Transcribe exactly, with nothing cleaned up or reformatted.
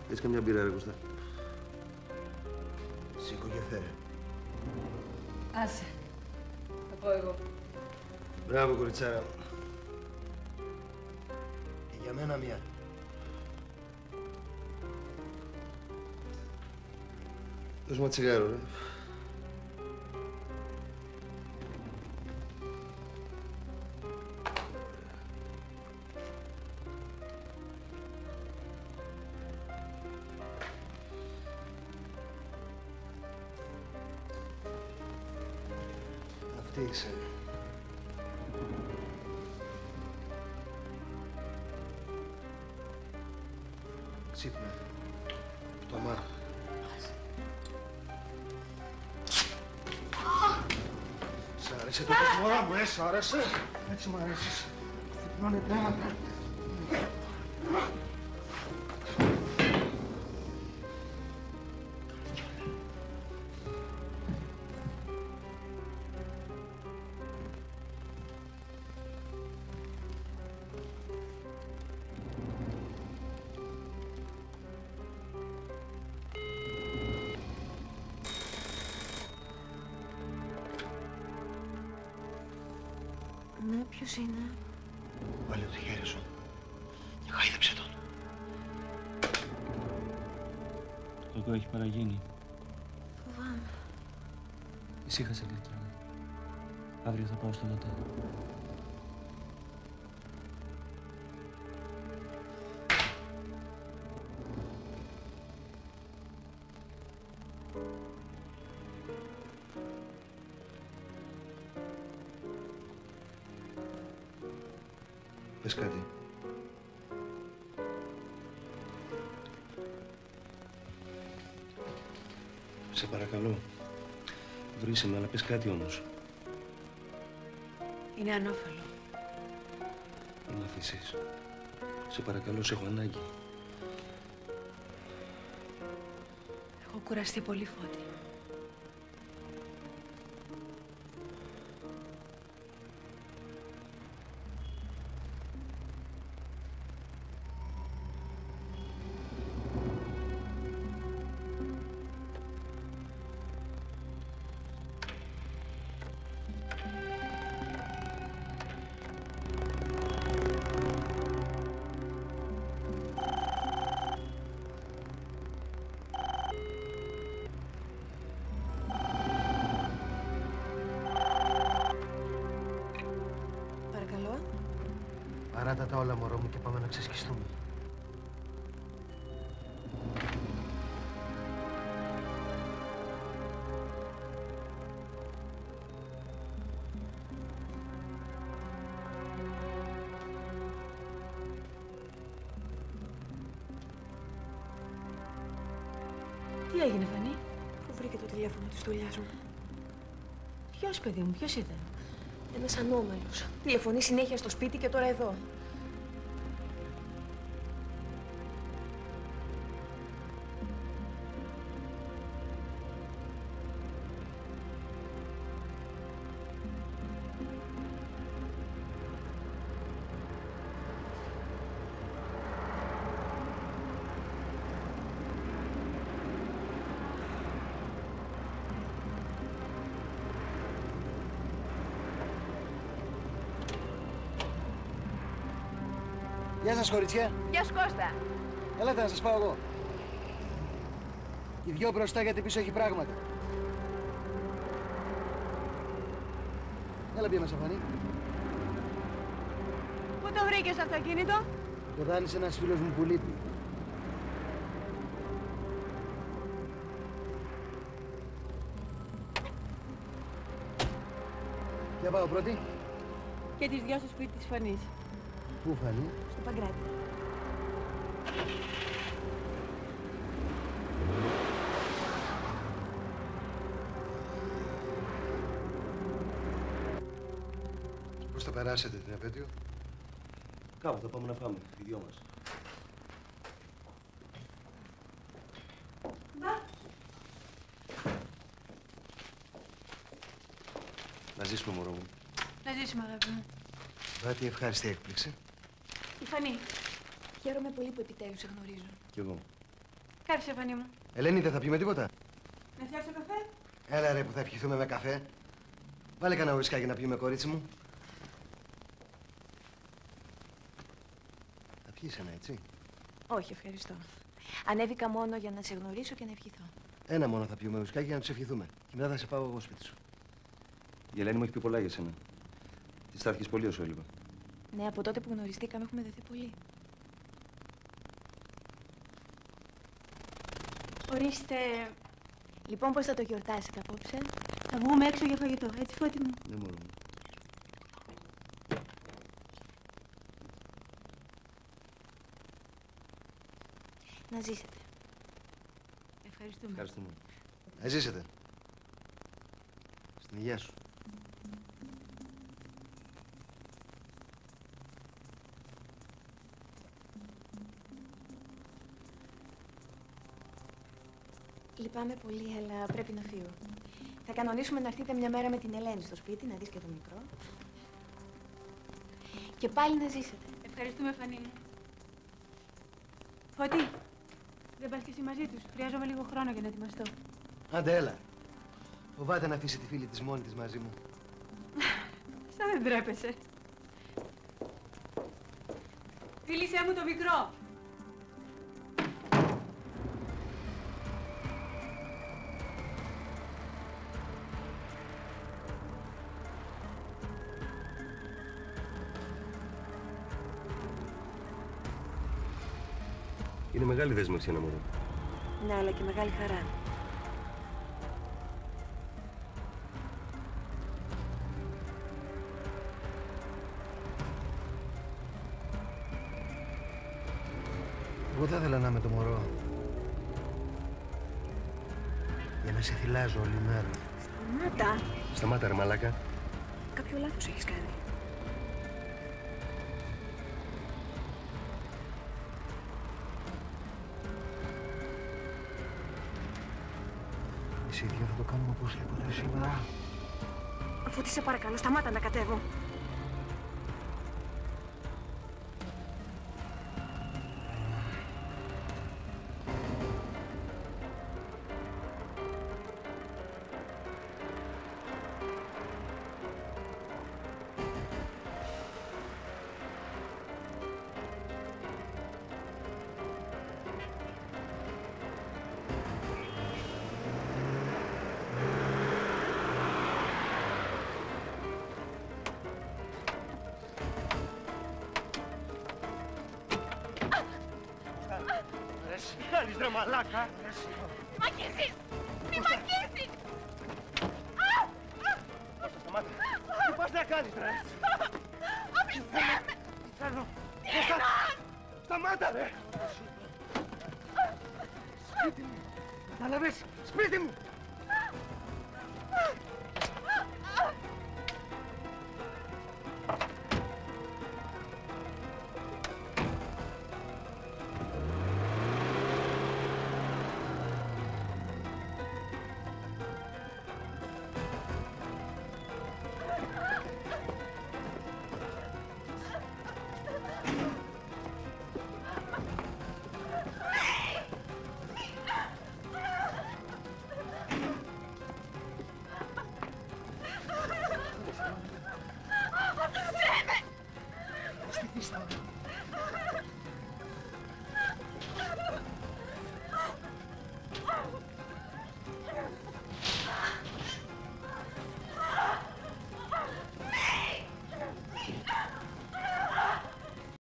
Έχεις καμιά μπύρα, ρε Κώστα? Σήκω και φέρε. Άσε. Θα πω εγώ. Μπράβο, κοριτσάρα. Και για μένα μία. Δώσ' μου ένα τσιγάρο, ρε. Αυτή είσαι. Ξύπνα. Πτωμά. Σ' άρεσε το μωρά μου, ε, σ' άρεσε. Έτσι μ' αρέσεις. Φυπνώνε πράγματα. Ναι, ποιος είναι? Βάλε το χέρι σου και χάιδεψε τον. Το κακό έχει παραγίνει. Φοβάμαι. Ησύχασε, γλυκιά μου. Αύριο θα πάω στο μοτέλ. Πες κάτι. Σε παρακαλώ. Βρήσε με, αλλά πες κάτι όμως. Είναι ανώφελο. Μην μ' αφήσεις. Σε παρακαλώ, σε έχω ανάγκη. Έχω κουραστεί πολύ, Φώτη. Παράτα τα όλα, μωρό μου, και πάμε να ξεσκιστούμε. Τι έγινε, Φανή? Πού βρήκε το τηλέφωνο της δουλειάς μου? Ποιος, παιδί μου, ποιος ήταν? Ένας ανώμαλος. Τηλεφωνεί συνέχεια στο σπίτι και τώρα εδώ. Γεια σας, κοριτσιά. Γεια σου, Κώστα. Έλατε να σας πάω εγώ. Οι δυο μπροστά, γιατί πίσω έχει πράγματα. Έλα, μπει μέσα, Φανή. Πού το βρήκες το αυτοκίνητο? Το δάνεισε ένας φίλος μου που λείπει. Ποια πάω πρώτη? Και τις δυο στο σπίτι της Φανής. Πού, Φανή? Στο Παγκράτη. Πώς θα περάσετε την επέτειο? Κάπου θα πάμε να φάμε, οι δυο μας. Να ζήσουμε, μωρό μου. Να ζήσουμε, αγάπη μου. Βά, τι ευχάριστη έκπληξη. Η Φανή. Χαίρομαι πολύ που επιτέλους σε γνωρίζω. Κι εγώ. Κάθισε, Φανή μου. Ελένη, δεν θα πιούμε τίποτα. Να φτιάξω καφέ. Έλα ρε που θα ευχηθούμε με καφέ. Βάλε κανένα ουρισκάκι να πιούμε, κορίτσι μου. Θα πιείς ένα, έτσι. Όχι, ευχαριστώ. Ανέβηκα μόνο για να σε γνωρίσω και να ευχηθώ. Ένα μόνο θα πιούμε ουρισκάκι για να τους ευχηθούμε. Και μετά θα σε πάω εγώ σπίτι σου. Η Ελένη μου έχει πει πολλά για σένα. Τη στάθηκες πολύ όσο έλειπα. Ναι, από τότε που γνωριστήκαμε έχουμε δεθεί πολύ. Ορίστε. Λοιπόν, πώς θα το γιορτάσετε απόψε? Θα βγούμε έξω για φαγητό, έτσι, Φώτη μου. Ναι, μόνο μου. Να ζήσετε. Ευχαριστούμε. Ευχαριστούμε. Να ζήσετε. Στην υγεία σου. Λυπάμαι πολύ, αλλά πρέπει να φύγω. Θα κανονίσουμε να έρθετε μια μέρα με την Ελένη στο σπίτι, να δεις και τον μικρό. Και πάλι να ζήσετε. Ευχαριστούμε, Φανή μου. Φώτη, δεν πας και εσύ μαζί τους. Χρειάζομαι λίγο χρόνο για να ετοιμαστώ. Άντε, έλα. Φοβάται να αφήσει τη φίλη της μόνη της μαζί μου. Σαν δεν τρέπεσαι. Φίλησέ μου το μικρό. Είναι μεγάλη δέσμευση ένα μωρό. Ναι, αλλά και μεγάλη χαρά. Εγώ θα ήθελα να είμαι το μωρό. Για να σε θυλάζω όλη μέρα. Σταμάτα. Σταμάτα ρε μαλάκα. Κάποιο λάθος έχεις κάνει. Εσύ δύο θα το κάνουμε οπωσδήποτε σήμερα. Αφού τι σε παρακαλώ, σταμάτα να κατέβω. Τι κάνεις ρε μαλάκα? Μ' αγγίζεις! Μη μ' αγγίζεις! Κώστα, σταμάτα. Τι πας να κάνεις ρε? Αφήστε με! Τι κάνω? Κώστα, σταμάτα ρε! Σπίτι μου. Κατάλαβες? Σπίτι μου.